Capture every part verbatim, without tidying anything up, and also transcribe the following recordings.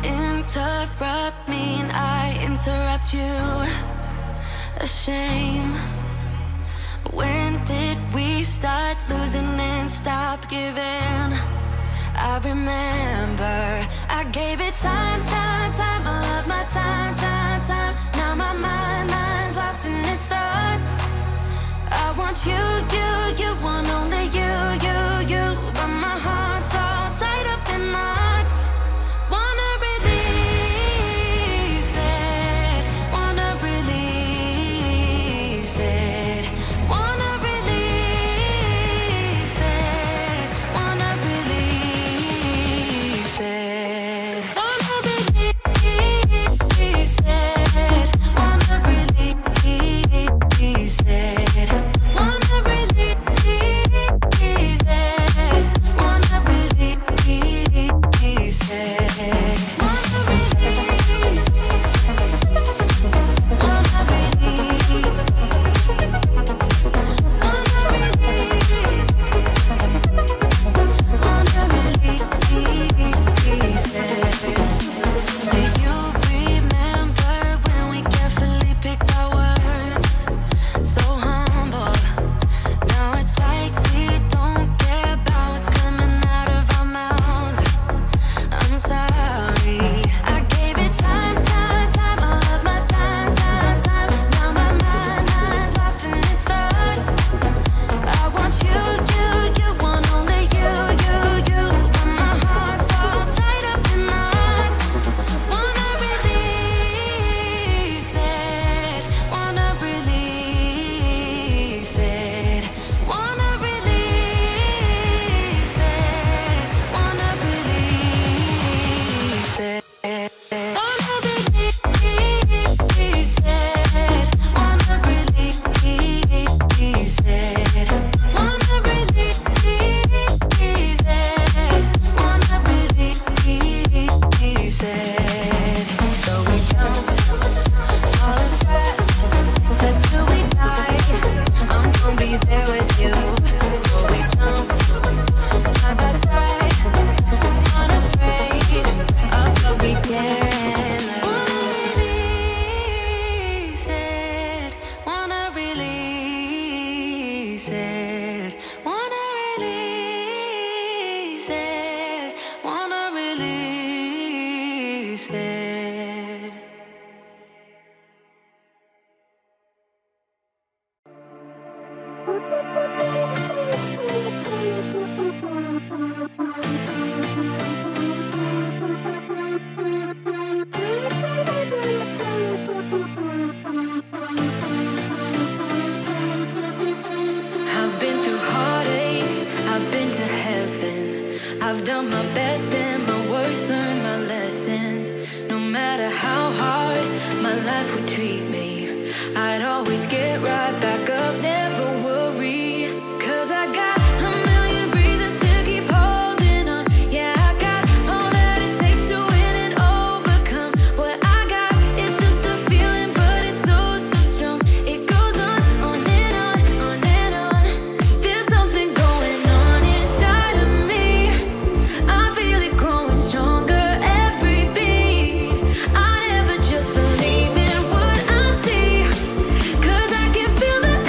interrupt me and I interrupt you. A shame. When did we start losing and stop giving? I remember I gave it time, time, time. All of my time, time, time. Now my mind, mind's lost in its thoughts. I want you, you, you want only you, you, you. But my heart's all tied up in knots. Wanna release it, wanna release it, wanna release it, wanna release it, wanna release it, wanna release it, wanna release it, wanna release it. Feel the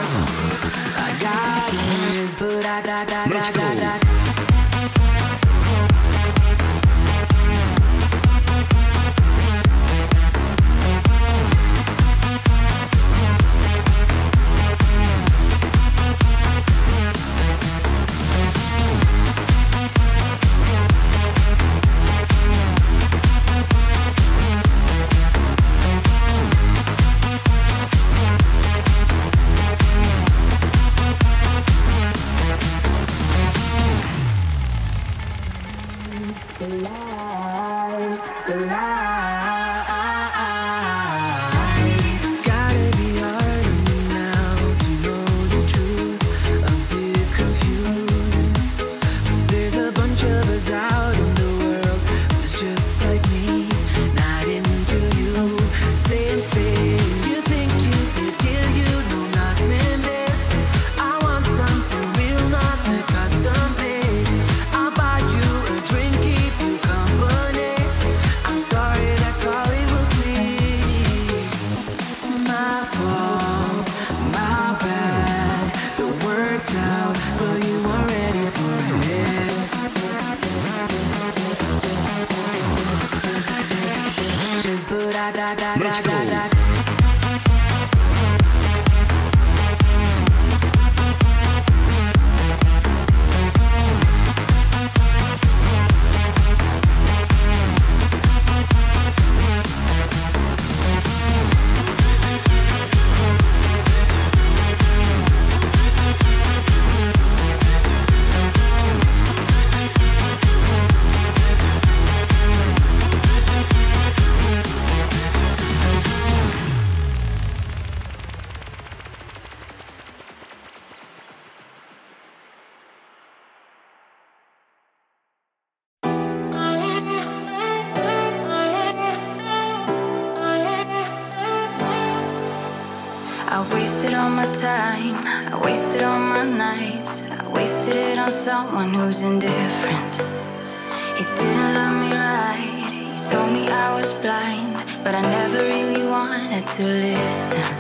I got it, but I got, got, got, got, got. Someone who's indifferent. He didn't love me right. He told me I was blind, but I never really wanted to listen.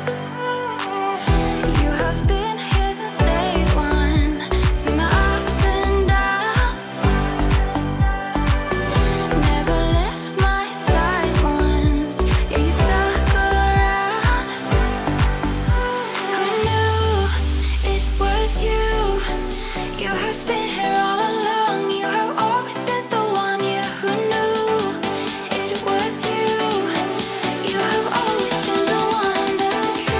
You have been here since day one. See my ups and downs. Never left my side once. Yeah, you stuck around. Who knew it was you? You have been here all along. You have always been the one. Yeah, who knew it was you? You have always been the one that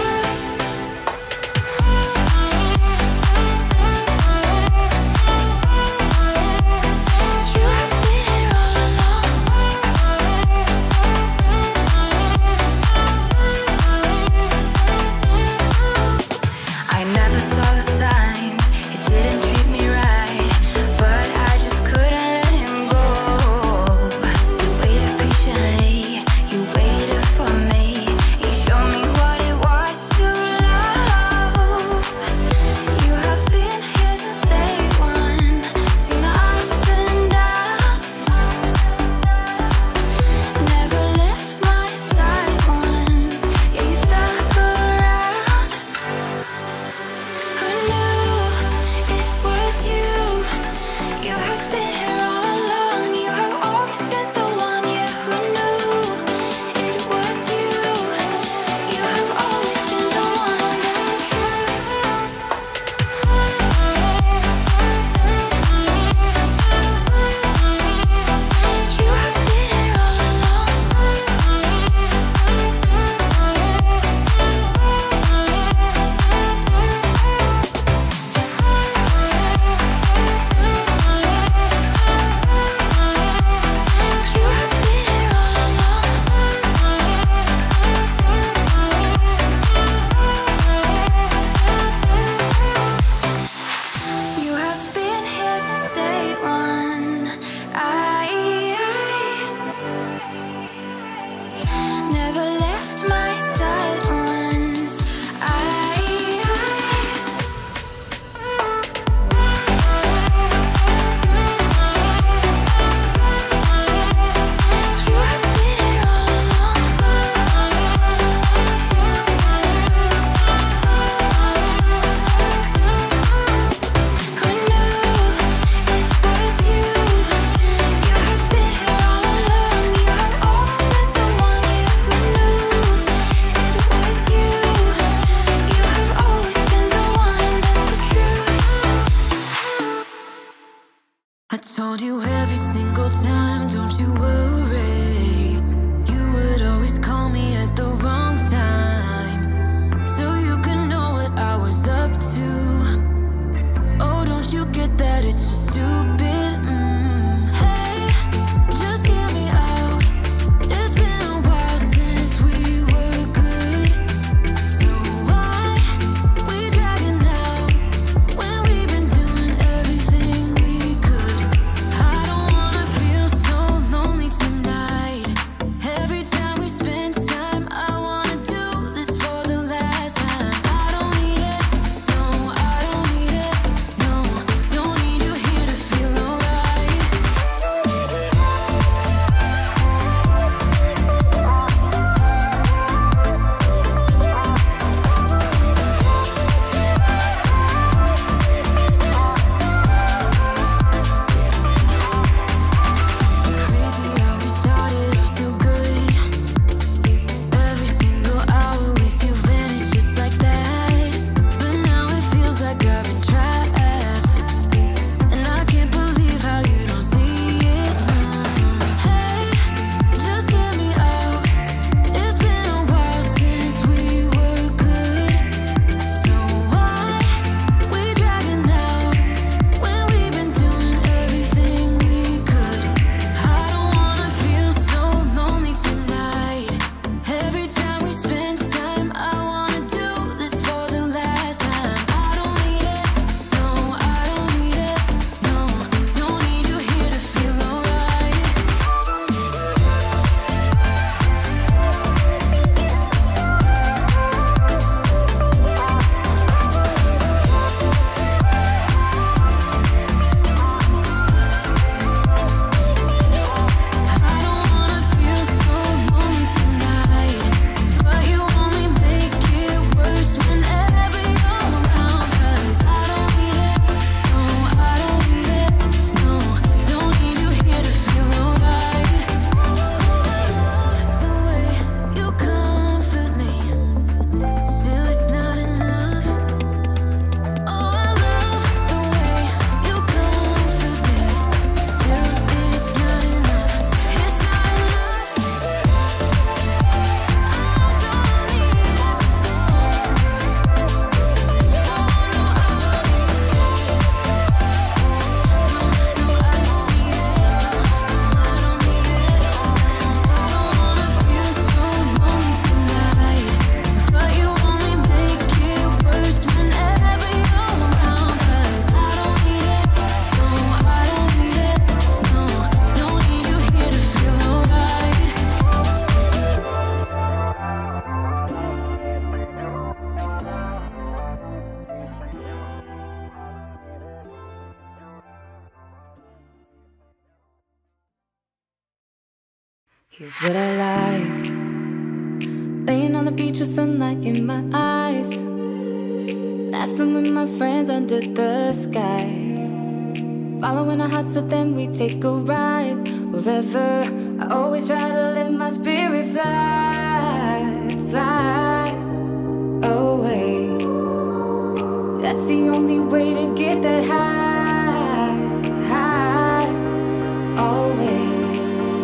Here's what I like. Laying on the beach with sunlight in my eyes, laughing with my friends under the sky, following our hearts so then we take a ride. Wherever, I always try to let my spirit fly, fly away. That's the only way to get that high, high, always.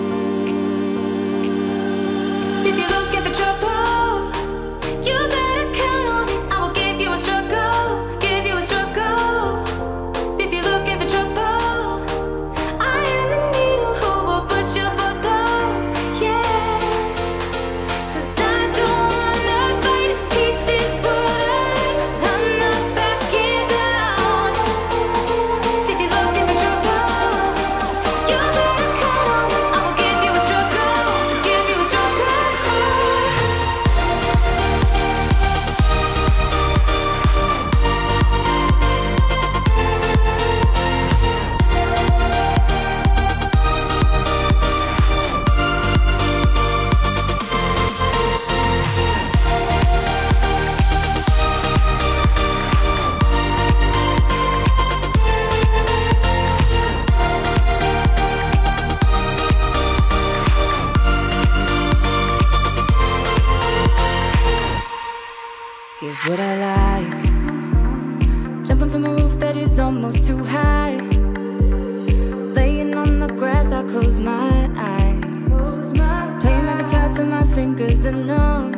If you're looking for trouble, you better count on it. I will give you a struggle, give you a struggle. If you're looking for trouble, I am the needle who will push your bubble, yeah. Cause I don't wanna fight pieces wood, I'm not backing down. So if you're looking for trouble, you better count on it. I will give you a struggle, give you a struggle. Here's what I like. Jumping from a roof that is almost too high, laying on the grass, I close my eyes, playing my guitar till my fingers are numb,